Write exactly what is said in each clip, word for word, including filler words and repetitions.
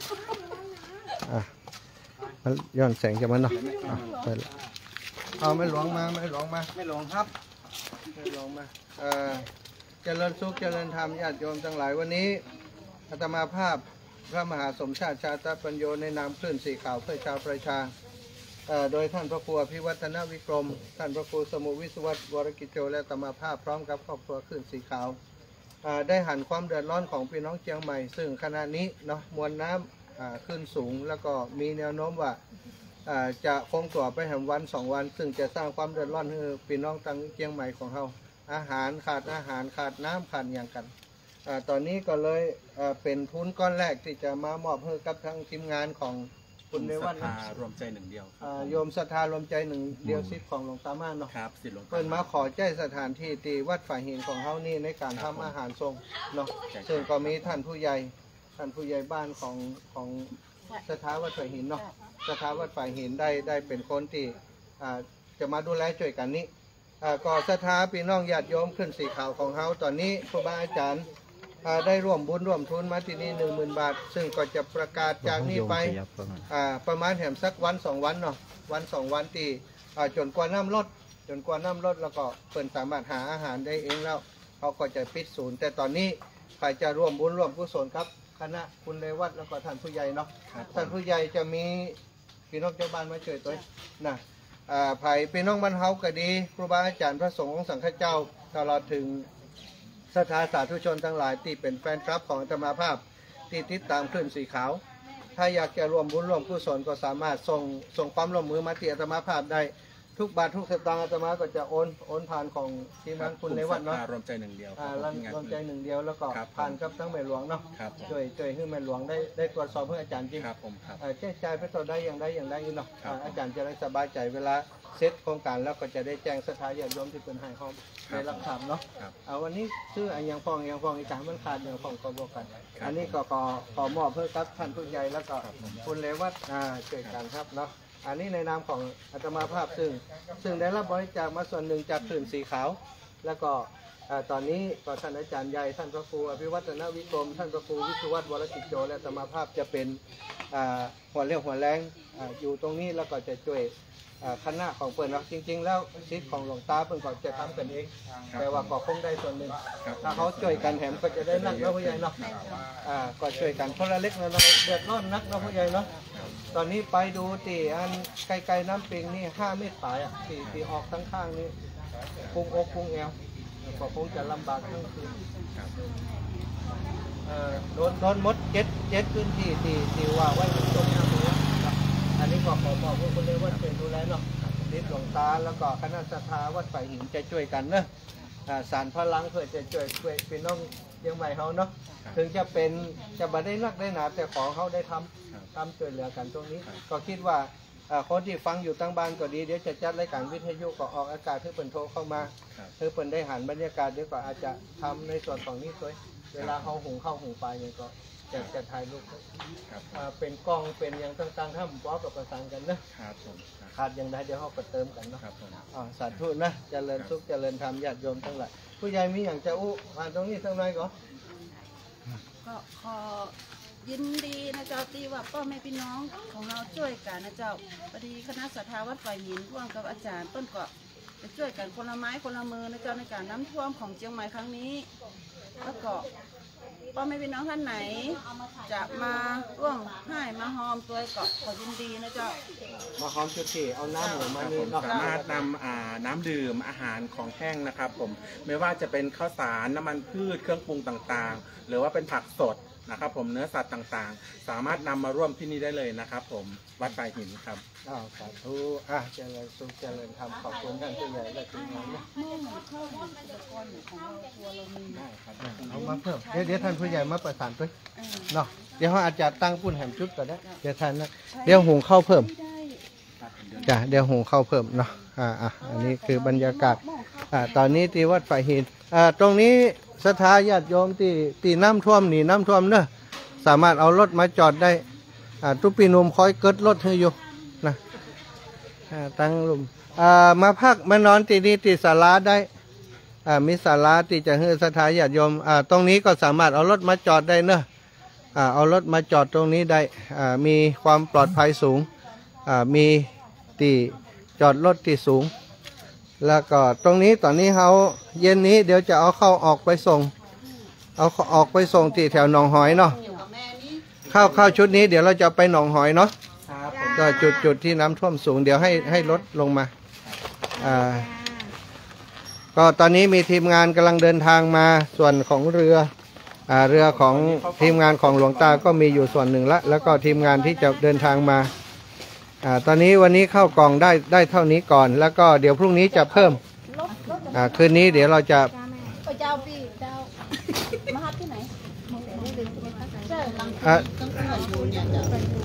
อ่ะย้อนแสงจะมันเนาะไปเอาไม่หลวงมาไม่หลวงมาไม่หลวงครับไม่หลวงมาเออเจริญสุขเจริญธรรมญาติโยมทั้งหลายวันนี้อาตมาภาพพระมหาสมชาติชาตปัญโยในนามคลื่นสีขาวเพื่อชาวประชาโดยท่านพระครูอภิวัฒนวิกรมท่านพระครูสมุวิศวัตวรกิจโจและอาตมาภาพพร้อมกับครอบครัวคลื่นสีขาวได้หันความเดือดร้อนของพี่น้องเชียงใหม่ซึ่งขณะนี้เนาะมวลน้ำขึ้นสูงแล้วก็มีแนวโน้มว่าจะคงตัวไปแห่งวันสองวันซึ่งจะสร้างความเดือดร้อนให้พี่น้องทางเชียงใหม่ของเราอาหารขาดอาหารขาดน้ำขาดอย่างกันตอนนี้ก็เลยเป็นทุนก้อนแรกที่จะมามอบให้กับทางทีมงานของคุณในวันนะรวมใจหนึ่งเดียวโยมศรัทธารวมใจหนึ่งเดียวสิทธิ์ของหลวงตาม่านเนาะครับสิทธิ์หลวงตาเพิ่นมาขอใจสถานที่ที่วัดฝ่ายหินของเขานี่ในการทำอาหารทรงเนาะซึ่งก็มีท่านผู้ใหญ่ท่านผู้ใหญ่บ้านของของสถาวัดฝ่ายหินเนาะสถาวัดฝ่ายหินได้ได้เป็นคนที่จะมาดูแลช่วยกันนี้ก็สถาพี่น้องญาติโยมขึ้นสีขาวของเขาตอนนี้ครูบาอาจารย์ได้ร่วมบุญร่วมทุนมาที่นี่หนึ่งหมื่นบาทซึ่งก็จะประกาศจากนี้ไปประมาณแถมสักวันสองวันเนาะวันสองวันตีจนกว่าน้ำลดจนกว่าน้ำลดแล้วก็เปิดสามารถหาอาหารได้เองแล้วเขาก็จะปิดศูนย์แต่ตอนนี้ใครจะร่วมบุญร่วมกุศลครับคณะคุณเลวัตแล้วก็ท่านผู้ใหญ่เนาะท่านผู้ใหญ่จะมีพี่น้องเจ้าบ้านมาช่วยตัวนะไผ่พี่น้องบรรเทาก็ดีครูบาอาจารย์พระสงฆ์ของสังฆเจ้าตลอดถึงศรัทธาสาธุชนทั้งหลายที่เป็นแฟนคลับของอาตมาภาพที่ติดตามคลื่นสีขาวถ้าอยากจะร่วมบุญร่วมกุศลก็สามารถส่งส่งความร่วมมือมาที่อาตมาภาพได้ทุกบาททุกสตางค์อาตมาก็จะโอนโอนผ่านของทีมงานคุณในวัดเนาะรวมใจหนึ่งเดียวรวมใจหนึ่งเดียวแล้วก็ผ่านกับทั้งแม่หลวงเนาะช่วยช่วยให้แม่หลวงได้ได้ตรวจสอบเพื่ออาจารย์จริงแจ้งใจไปต่อได้อย่างใดอย่างใดเนาะอาจารย์จะได้สบายใจเวลาเซตโครงการแล้วก็จะได้แจ้งสถานญาติโยมที่เป็นให้เขาในรับทราบเนาะเอาวันนี้ชื่ออันยังฟองยังฟองอีกการมันขาดอย่างฟองก็บอกกันอันนี้ก็ขอขอมอบเพื่อกับท่านผู้ใหญ่แล้วก็คุณเลวัตช่วยกันครับเนาะอันนี้ในนามของอาตมาภาพซึ่งซึ่งได้รับบริจาคมาส่วนหนึ่งจากคลื่นสีขาวแล้วก็ตอนนี้ก็ท่านอาจารย์ใหญ่ท่านพระครูอภิวัฒนวิกรมท่านพระครูวิศวัตวรกิจโจและอาตมาภาพจะเป็นหัวเรี่ยวหัวแรงอยู่ตรงนี้แล้วก็จะช่วยคณะของเปิ่นเราจริงๆแล้วชิดของหลวงตาเปิ่นก็จะทำกันเองแต่ว่าก็คงได้ส่วนหนึ่งถ้าเขาช่วยกันแถมก็จะได้นักเนาะผู้ใหญ่เนาะก็ช่วยกันคนละเล็กน้อยเดือดร้อนนักเนาะผู้ใหญ่เนาะตอนนี้ไปดูตีอันไกลๆน้ำปิงนี่ห้าเมตรปลายอ่ะตีตีออกทั้งข้างนี่พุงอกพุงแอวก็คงจะลำบากทั้งคืนโดนโดนมดเจ็ดเจ็ดพื้นที่ตีตีว่าไว้ตรงนี้อันนี้ก็ขอบอกพวกคนเลยว่าเป็นดูแลเนาะนิดหลวงตาแล้วก็คณะศรัทธาวัดฝ่ายหินจะช่วยกันเนอะสารพลังเพื่อจะช่วยช่วยพี่น้องยังใหม่เขาเนาะถึงจะเป็นจะบัได้นักได้หนาแต่ขอเขาได้ทำทำช่วยเหลือกันตรงนี้ก็คิดว่าคนที่ฟังอยู่ตั้งบ้านก็ดีเดี๋ยวจะจัดรายการวิทยุก็ออกอากาศเพื่อเปิดโทรเข้ามาเพื่อเปิดได้หันบรรยากาศเดี๋ยวก็อาจจะทำในส่วนของนี้ด้วยเวลาเขาหุงข้าวหุงปลาเนี่ยก็จะจะถ่ายรูปเป็นกล้องเป็นอย่างต่างๆถ้าผมบอกกับประสานกันนะขาดอย่างใดเดี๋ยวเขาก็เติมกันเนาะสาธุนะเจริญสุขเจริญธรรมญาติโยมทั้งหลายผู้ใหญ่มีอย่างจะอู้ผ่านตรงนี้สักหน่อยก่อนก็ขอยินดีนะเจ้าตีว่าพ่อแม่พี่น้องของเราช่วยกันนะเจ้าพอดีคณะศรัทธาวัดฝ่ายหินร่วมกับอาจารย์ต้นก็จะช่วยกันคนละไม้คนละมือนะเจ้าในการน้ำท่วมของเชียงใหม่ครั้งนี้แล้วก็พ่อแม่พี่น้องท่านไหนจะมาร่วมให้มาหอมตัวก็ขอยินดีนะเจ้ามาหอมชุดที่เอาน้ำหมูมานี่สามารถนำน้ำดื่มอาหารของแห้งนะครับผมไม่ว่าจะเป็นข้าวสารน้ำมันพืชเครื่องปรุงต่างๆหรือว่าเป็นผักสดนะครับผมเนื้อสัตว์ต่างๆสามารถนำมาร่วมที่นี่ได้เลยนะครับผมวัดฝ่ายหินครับอ้าวสาธุอ่ะเจริญสุขเจริญธรรมขอบคุณท่านผู้ใหญ่และทีมงานนะเอามาเพิ่มเดี๋ยวเดี๋ยวท่านผู้ใหญ่มาประสานด้วยเนาะเดี๋ยวเขาอาจจะตั้งปุ่นแหมชุดก่อนนะเดี๋ยวท่านนะเดี๋ยวหุงข้าวเพิ่มจ้ะเดี๋ยวหุงข้าวเพิ่มเนาะอ่าอ่ะอันนี้คือบรรยากาศอ่าตอนนี้ที่วัดฝ่ายหินอ่าตรงนี้ศรัทธาญาติโยมที่ที่น้ำท่วมหนีน้ำท่วมเนอะสามารถเอารถมาจอดได้ทุกปีนุ่มคอยเกิดรถให้อยู่นะตั้งลุมมาพักมานอนที่นี่ที่ศาลาได้มีศาลาที่จะให้ศรัทธาญาติโยมตรงนี้ก็สามารถเอารถมาจอดได้เนอะอ่าเอารถมาจอดตรงนี้ได้อ่ามีความปลอดภัยสูงอ่ามีที่จอดรถที่สูงแล้วก็ตรงนี้ตอนนี้เขาเย็นนี้เดี๋ยวจะเอาเข้าออกไปส่งเอาออกไปส่งที่แถวหนองหอยเนาะเข้าเข้าชุดนี้เดี๋ยวเราจะไปหนองหอยเนาะครับผมก็จุดจุดที่น้ำท่วมสูงเดี๋ยวให้ให้รถลงมาอ่าก็ตอนนี้มีทีมงานกำลังเดินทางมาส่วนของเรืออ่าเรือของทีมงานของหลวงตาก็มีอยู่ส่วนหนึ่งละแล้วก็ทีมงานที่จะเดินทางมาอ่าตอนนี้วันนี้เข้ากล่องได้ได้เท่านี้ก่อน แล้วก็เดี๋ยวพรุ่งนี้จะเพิ่มอ่าคืนนี้เดี๋ยวเราจะเจ้าพี่เจ้ามาฮัดที่ไหนใช่ลังอ่าตั้งแต่อยู่เนี่ยจะ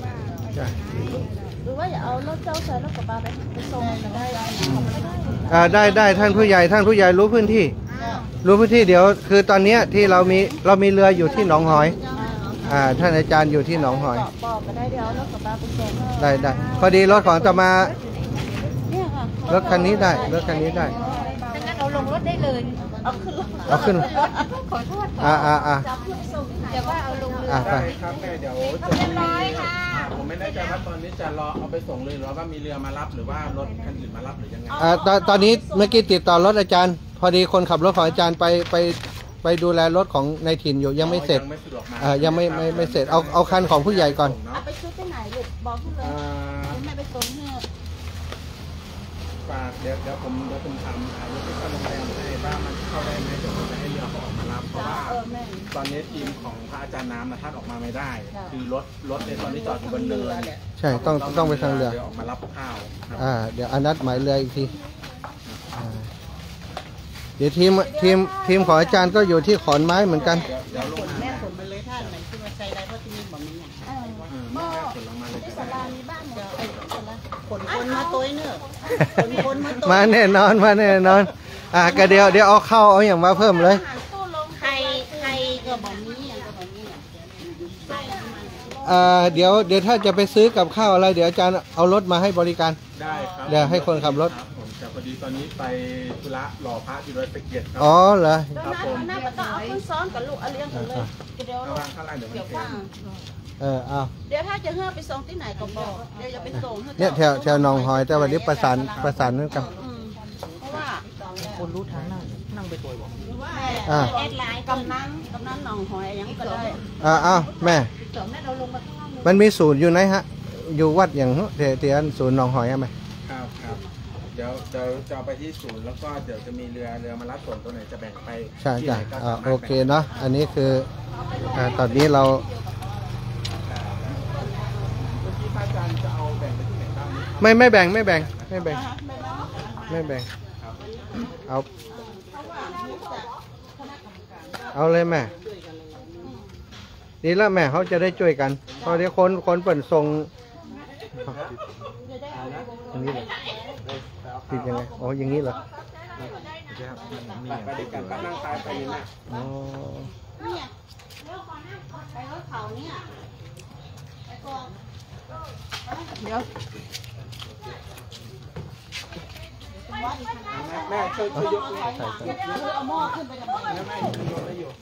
หรือว่าอย่าเอารถเจ้าใส่รถกระบะไปไปส่งได้ได้อ่าได้ได้ท่านผู้ใหญ่ท่านผู้ใหญ่รู้พื้นที่ รู้พื้นที่เดี๋ยวคือตอนเนี้ยที่เรามีเรามีเรืออยู่ที่หนองหอยอ่าท่านอาจารย์อยู่ที่หนองหอยบอกก็ได้เดี๋ยวรถกระบะไปส่งได้ได้พอดีรถของจะมาเนี่ยค่ะรถคันนี้ได้รถคันนี้ได้ถ้างั้นเราลงรถได้เลยเอาขึ้นรถเอาขึ้นขอโทษอ่าอ่าอ่าจับขึ้นส่งแต่ว่าเอาลงเรืออ่าไปได้ครับแม่เดี๋ยวจะมีผมไม่แน่ใจว่าตอนนี้จะรอเอาไปส่งเลยหรือว่ามีเรือมารับหรือว่ารถคันอื่นมารับหรือยังไงอ่าตอนตอนนี้เมื่อกี้ติดต่อรถอาจารย์ พอดีคนขับรถของอาจารย์ไปไปไปดูแลรถของในถิ่นอยู่ยังไม่เสร็จยังไม่สะดวกมาอ่ายังไม่ไม่ไม่เสร็จเอาเอาคันของผู้ใหญ่ก่อนเอาไปชุดที่ไหนลูกบอกขึ้นเลยอ่าแม่ไปส่งให้ฝากเดี๋ยวเดี๋ยวผมเดี๋ยวผมถามถามรถที่เข้าโรงแรมให้ว่ามันเข้าได้ไหมเดี๋ยวผมจะให้เรือเขาออกมารับเพราะว่าเออแม่ตอนนี้ทีมของพระอาจารย์น้ำนะท่านออกมาไม่ได้ค่ะคือรถรถในตอนนี้จอดอยู่บนเนินใช่ต้องต้องไปทางเรือดี๋ยวออกมารับข้าวครับอ่าเดี๋ยวอนัดหมายเรืออีกทีอ่าเดี๋ยวทีมทีมทีมของอาจารย์ก็อยู่ที่ขอนไม้เหมือนกันเดี๋ยวเดี๋ยวลงมาแม่ขนมาเลยท่านไหนที่มาใส่ได้เพราะที่นี่บอกมีอย่างอืมแม่ขนลงมาเลยที่ก็ศาได้ลามีบ้านเดี๋ยวไอ้ศาลาขนคนมาตัวเนอะขนคนมาตัวมาแน่นอนมาแน่นอนอ่าก็เดี๋ยวเดี๋ยวเอาเข้าเอาอย่างมาเพิ่มเลยใครใครก็บอกมีอย่างก็บอกมีอย่างใช่อ่าเดี๋ยวเดี๋ยวถ้าจะไปซื้อกับข้าวอะไรเดี๋ยวอาจารย์เอารถมาให้บริการได้ครับเดี๋ยวให้คนขับรถครับผมแต่พอดีตอนนี้ไปธุระรอพระที่ร้อยตะเกียบครัอ๋อเหรอเดี๋ยวนั้นน้าต้องเอาขึ้นซ้อนกับลูกเอาเลี้ยงกันเลยเดี๋ยวระวังข้างล่างเดี๋ยวมันเดี๋ยวเค็ว่ามเออเอาเดี๋ยวถ้าจะเฮือไปส่งที่ไหนก็บอกเดี๋ยวจะไปส่งเนี่ยแถวแถวหนองหอยแต่วันนี้ประสานประสานนั่นกันอืมเพราะว่าคนรู้ทางนั่งนั่งไปตัวบอกอ่าแอดไลน์กำนันกำนันหนองหอยยังก็ได้อ่าอ้าวแม่เดี๋ยวแม่เราลงมาข้างล่างเลยมันมีศูนย์อยู่ไหนฮะ อยู่วัดอย่างเทียเทียนศูนย์หนองหอยอะไหมครับครับเดี๋ยวเดี๋ยวจะเอาไปที่ศูนย์แล้วก็เดี๋ยวจะมีเรือเรือมารับส่งตัวไหนจะแบ่งไปใช่ที่จ้ะไหนก็อ่าสามารถโอเคเนาะอันนี้คืออ่าตอนนี้เราเมื่อกี้พระอาจารย์จะเอาแบ่งไปที่ไหนบ้างไหมไม่ไม่แบ่งไม่แบ่งไม่แบ่งไม่แบ่งครับเอาเอาเลยแม่ดีแล้วแม่เขาจะได้ช่วยกันเพราะเดี๋ยวคนคนเปิดทรงอันนี้เหรอติดยังไงอ๋ออย่างนี้เหรอไปไปด้วยกันก็นั่งซ้ายไปนี่นะอ๋อเนี่ยเรื่องก่อนนะไปรถเขาเนี่ยไปก่อนเดี๋ยวแม่แม่ช่วยช่วยยกเลยใส่ใส่เอาหม้อขึ้นไปกับแม่แม่ยกได้อยู่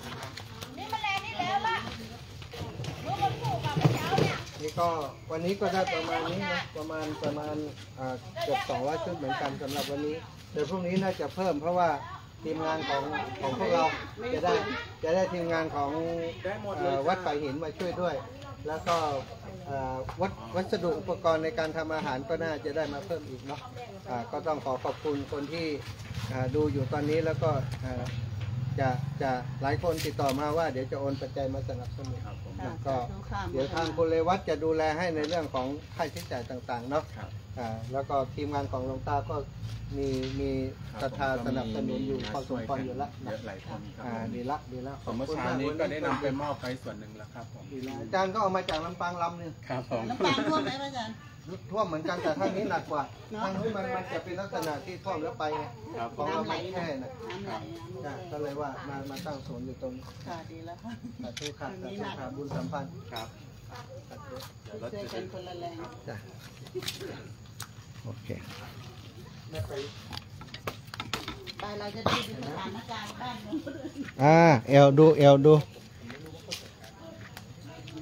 นี่ก็วันนี้ก็ได้ประมาณนี้นะประมาณประมาณอ่าเกือบสองร้อยชุดเหมือนกันสำหรับวันนี้เดี๋ยวพรุ่งนี้น่าจะเพิ่มเพราะว่าทีมงานของของพวกเราจะได้จะได้ทีมงานของได้หมดเลเอ่ยอวัดป่าหินมาช่วยด้วย แล้วก็เอ่อวัดวัสดุอุปกรณ์ในการทำอาหารก็น่าจะได้มาเพิ่มอีกเนาะอ่าก็ต้องขอขอบคุณคนที่อ่าดูอยู่ตอนนี้แล้วก็อ่าจะจะหลายคนติดต่อมาว่าเดี๋ยวจะโอนปัจจัยมาสนับสนุนครับผมนะก็เดี๋ยวทางคุณเลวัตจะดูแลให้ในเรื่องของค่าใช้จ่ายต่างๆเนาะครับอ่าแล้วก็ทีมงานของหลวงตาก็มีมีศรัทธาสนับสนุนอยู่พอสมควรอยู่แล้วเยนะอะหลายคนครัอ่าบดีละดีละสมมติเช้านี้ก็ได้นำไปมอบไปส่วนหนึ่งแล้วครับผมดีละอาจารย์ก็เอามาจากลำปางลำหนึงครับผมน้ำปลาท่วมไหมพระอาจารย์ท่วมเหมือนกันแต่ทางนี้หนักกว่าทางนู้นมันมันจะเป็นลักษณะที่ท่วมแล้วไปไงครับของเราไม่แค่น่ะน้ำไหลจ้ะก็เลยว่ามามาตั้งศูนย์อยู่ตรงนี้ค่ะดีแล้วค่ะสาธุค่ะสาธุค่ะบุญสัมพันธ์ครับสาธุเดี๋ยวรถช่วยจะกันคนละแรงจ้ะโอเคแม่ไปไปเราจะได้ดูสถานการณ์บ้านเมืองอ่าเอลดูเอลดู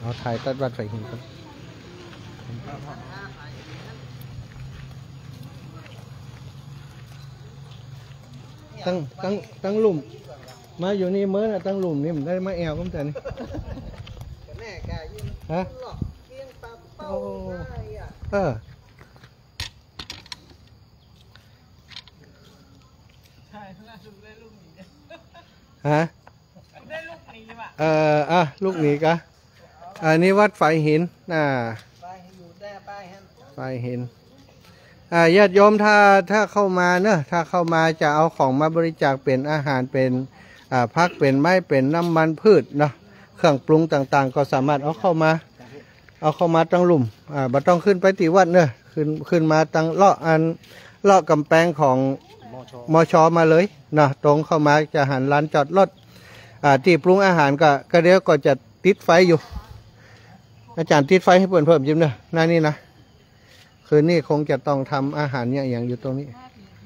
เอาถ่ายตัดวัดไฟหินครับตั้งตั้งตั้งหลุมมาอยู่นี่เมื่อนะตั้งหลุมนี่มันได้มาแอวก็แต่นี่ฮะโอ้เออฮะเอออ่ะลูกหนีกะอันนี้วัดไฟหินน่ะไฟหินอ่าญาติโยมถ้าถ้าเข้ามาเนอะถ้าเข้ามาจะเอาของมาบริจาคเป็นอาหารเป็นอ่าพักเป็นไม้เป็นน้ำมันพืชเนาะเครื่องปรุงต่างๆ ก็สามารถเอาเข้ามาเอาเข้ามาตั้งหลุมอ่าบ่ต้องขึ้นไปที่วัดเนอะขึ้นขึ้นมาตั้งเลาะอันเลาะกำแพงของมชมาเลยเนาะตรงเข้ามาจะหันลานจอดรถอ่าที่ปรุงอาหารก็ก็เดี๋ยวก็จะติดไฟอยู่อาจารย์ติดไฟให้เพิ่มเพิ่มจิ้มเนอะหน้านี่นะคืนนี้คงจะต้องทำอาหารเนี่ยอย่างอยู่ตรงนี้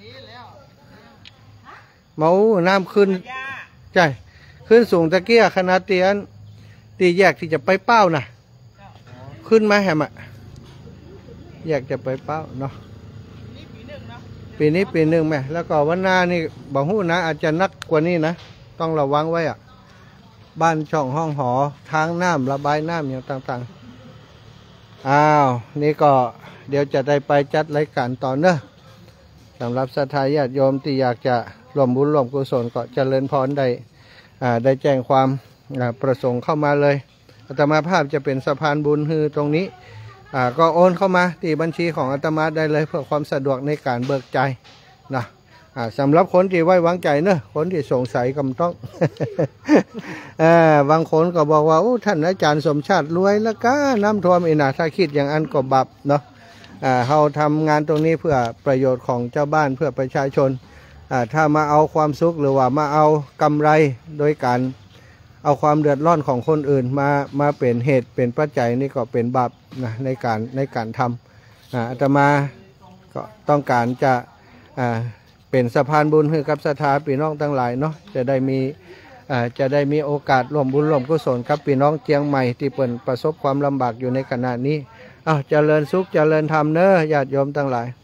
เมาน้ำขึ้นใช่ขึ้นสูงตะเกียขนาดเตียนตีแยกที่จะไปเป้านะขึ้นมาแฮมอะแยกจะไปเป้าเนาะปีนี้ปีหนึ่งแม่แล้วก็วันหน้านี่บอกหู้นะอาจจะนักกว่านี้นะต้องระวังไว้อะบ้านช่องห้องหอทางน้ำระบายน้ำอย่างต่างๆอ้าวนี่ก็เดี๋ยวจะได้ไปจัดรายการต่อเนอะสำหรับศรัทธาญาติโยมที่อยากจะร่วมบุญร่วมกุศลก็เจริญพรได้อ่าได้แจ้งความประสงค์เข้ามาเลยอาตมาภาพจะเป็นสะพานบุญฮือตรงนี้อ่าก็โอนเข้ามาที่บัญชีของอาตมาได้เลยเพื่อความสะดวกในการเบิกใจนะอ่าสำหรับคนที่ไว้วางใจเนอะคนที่สงสัยก็ต้อง อ่าบางคนก็บอกว่าโอ้ท่านอาจารย์สมชาติรวยแล้วก็น้ำท่วมอีน่าถ้าคิดอย่างอันก็บับเนาะอ่าเราทำงานตรงนี้เพื่อประโยชน์ของเจ้าบ้านเพื่อประชาชนอ่าถ้ามาเอาความสุขหรือว่ามาเอากำไรโดยการเอาความเดือดร้อนของคนอื่นมามาเป็นเหตุเป็นปัจจัยนี่ก็เป็นบาปนะในการในการทำอ่าอาตมาก็ต้องการจะอ่าเป็นสะพานบุญให้กับศรัทธาพี่น้องทั้งหลายเนาะจะได้มีอ่าจะได้มีโอกาสร่วมบุญร่วมกุศลกับพี่น้องเจียงใหม่ที่เปิ่นประสบความลำบากอยู่ในขณะนี้อ้าวเจริญสุขเจริญธรรมเนอะญาติโยมทั้งหลาย